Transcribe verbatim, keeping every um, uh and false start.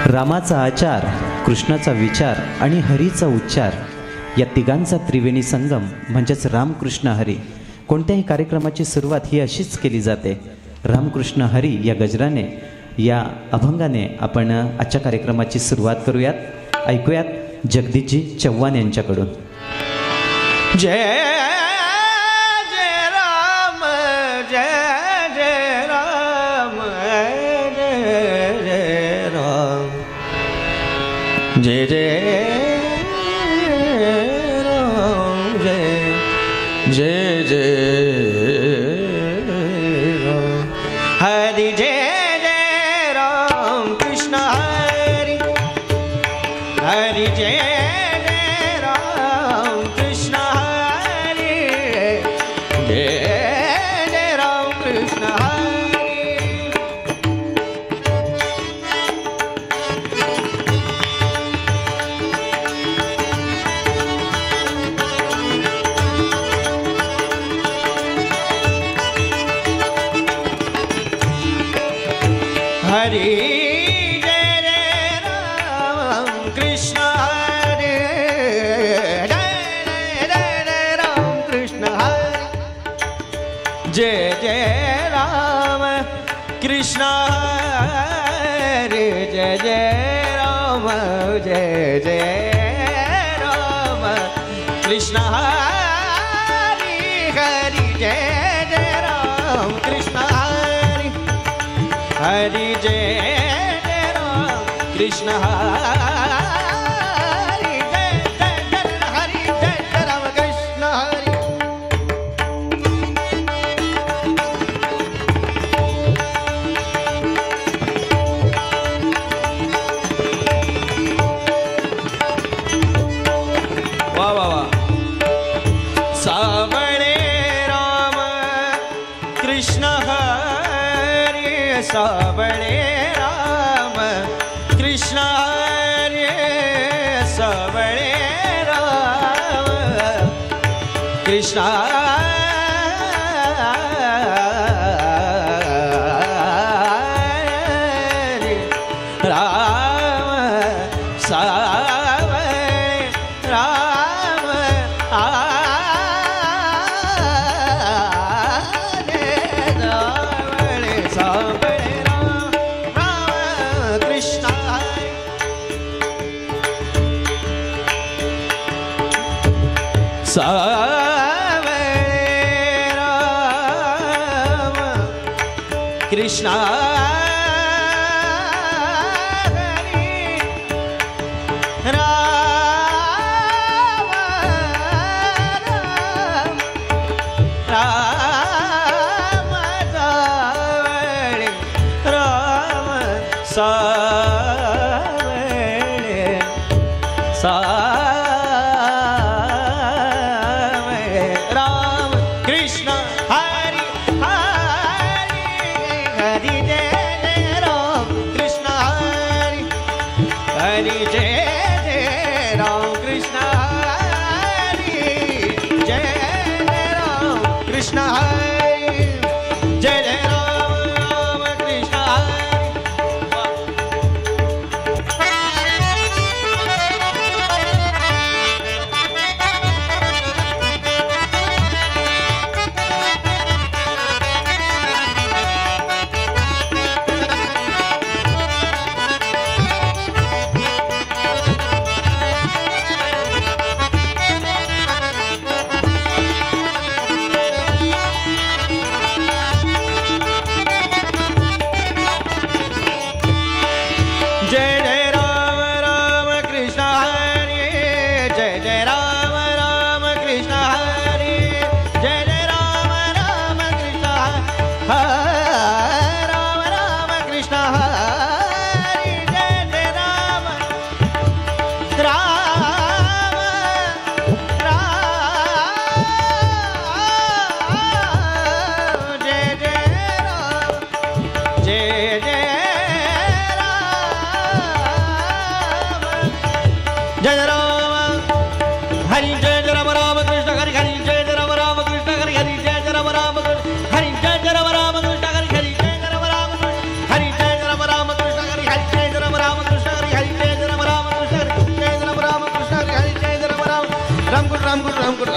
रामाचा आचार, कृष्णाचा विचार आणि हरीचा उच्चार या तिघांचा त्रिवेणी संगम म्हणजेच रामकृष्ण हरी. कोणत्याही कार्यक्रमाची सुरुवात ही अशीच केली जाते. रामकृष्ण हरी या गजराने, या अभंगाने आपण आजच्या कार्यक्रमाची सुरुवात करूयात. ऐकूयात जगदीशजी चव्हाण यांच्याकडून. जय जय राम, जय जय राम, जय जय राम, जय जय राम, जय जय जय राम. हरि जय जय राम कृष्ण हरि, हरि जय हरि जय जय राम कृष्ण हरि, जय जय राम कृष्ण हरि, जय जय राम कृष्ण हरि, जय जय राम, जय जय राम कृष्ण हरि, हरि जय जय राम कृष्ण हरि, हरि जय जय राम कृष्ण हरि, जय जय जय हरि, जय जय राम कृष्ण हरि. वा वा वा. सावळे राम कृष्ण हरि, सावळे राम कृष्ण हरि, सावळे राम कृष्ण हरि, राम सावळे राम सावळे राम कृष्ण हरि, राम राम सावळे राम, सावळे सावळे राम कृष्ण हरि, हरि हरि जय जय राम कृष्ण हरि, हरि जय जय राम कृष्ण हरि, जय जय राम कृष्ण हरि, जय जय राम राम कृष्ण हरि.